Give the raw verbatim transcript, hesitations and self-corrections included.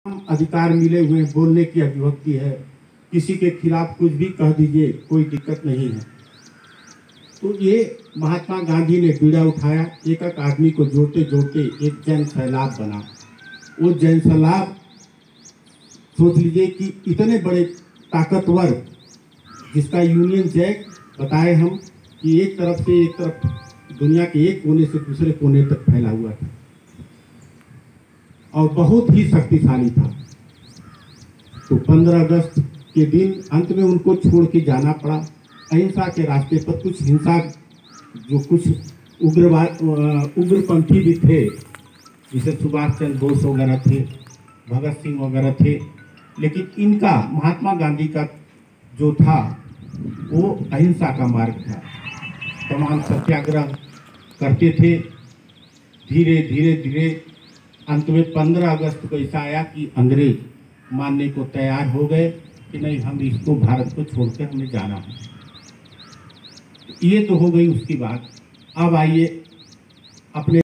अधिकार मिले हुए बोलने की अभिव्यक्ति है। किसी के खिलाफ कुछ भी कह दीजिए, कोई दिक्कत नहीं है। तो ये महात्मा गांधी ने बीड़ा उठाया, एक एक आदमी को जोड़ते जोड़ते एक जन सैलाब बना। वो जन सैलाब सोच लीजिए कि इतने बड़े ताकतवर, जिसका यूनियन जैक बताए हम कि एक तरफ से एक तरफ दुनिया के एक कोने से दूसरे कोने तक फैला हुआ था और बहुत ही शक्तिशाली था। तो पंद्रह अगस्त के दिन अंत में उनको छोड़ के जाना पड़ा। अहिंसा के रास्ते पर कुछ हिंसा, जो कुछ उग्रवाद उग्रपंथी भी थे, जैसे सुभाष चंद्र बोस वगैरह थे, भगत सिंह वगैरह थे, लेकिन इनका महात्मा गांधी का जो था वो अहिंसा का मार्ग था। तमाम सत्याग्रह करते थे। धीरे धीरे धीरे अंत में पंद्रह अगस्त को ऐसा आया कि अंग्रेज मानने को तैयार हो गए कि नहीं, हम इसको भारत को छोड़कर हमें जाना है। ये तो हो गई उसकी बात। अब आइए अपने